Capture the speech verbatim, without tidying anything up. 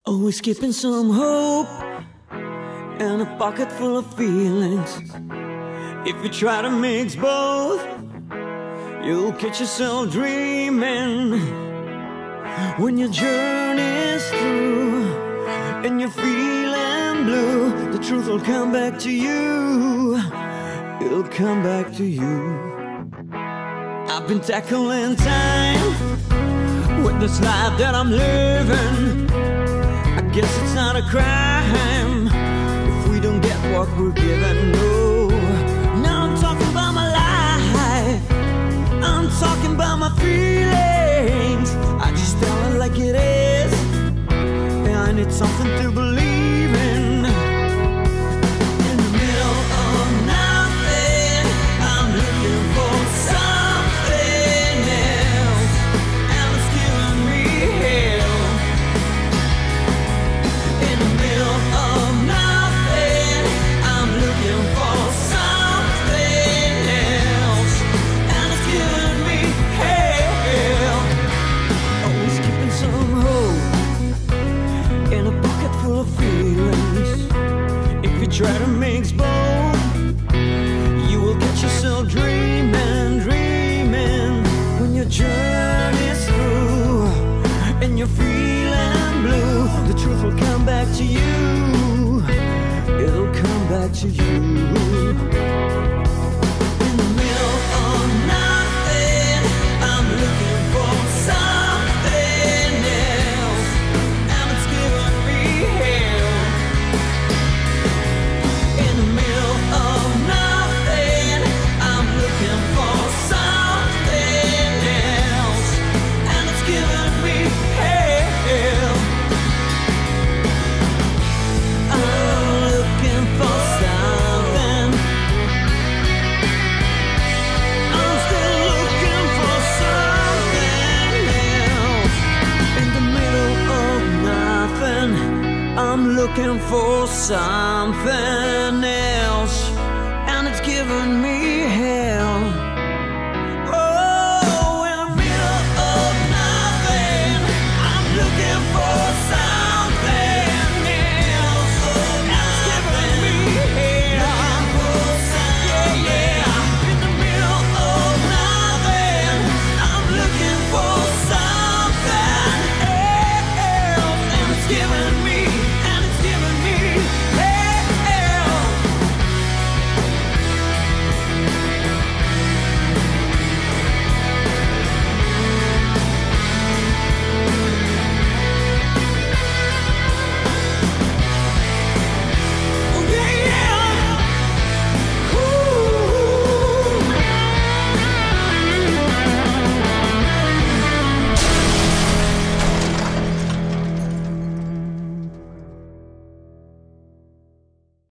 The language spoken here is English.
Always keeping some hope and a pocket full of feelings. If you try to mix both, you'll catch yourself dreaming. When your journey's through and you're feeling blue, the truth will come back to you. It'll come back to you. I've been tackling time with this life that I'm living. I guess it's not a crime if we don't get what we're given. No, now I'm talking about my life. I'm talking about my feelings. I just tell it like it is. Yeah, I need something to believe in. In the middle of nothing, I'm looking for something else, and it's giving me hell. In the middle of nothing, I'm looking for something else, and it's giving me hell. Always keeping some hope in a pocket full of feelings. If you try to mix both, you will get yourself dreaming, dreaming. When your journey's through and you're feeling blue, the truth will come back to you. It'll come back to you. In the middle of nothing, I'm looking for something else, and it's giving me hell. In the middle of nothing, I'm looking for something else, and it's giving me hell. I'm looking for something. I'm still looking for something else. In the middle of nothing, I'm looking for something else, and it's giving me hell.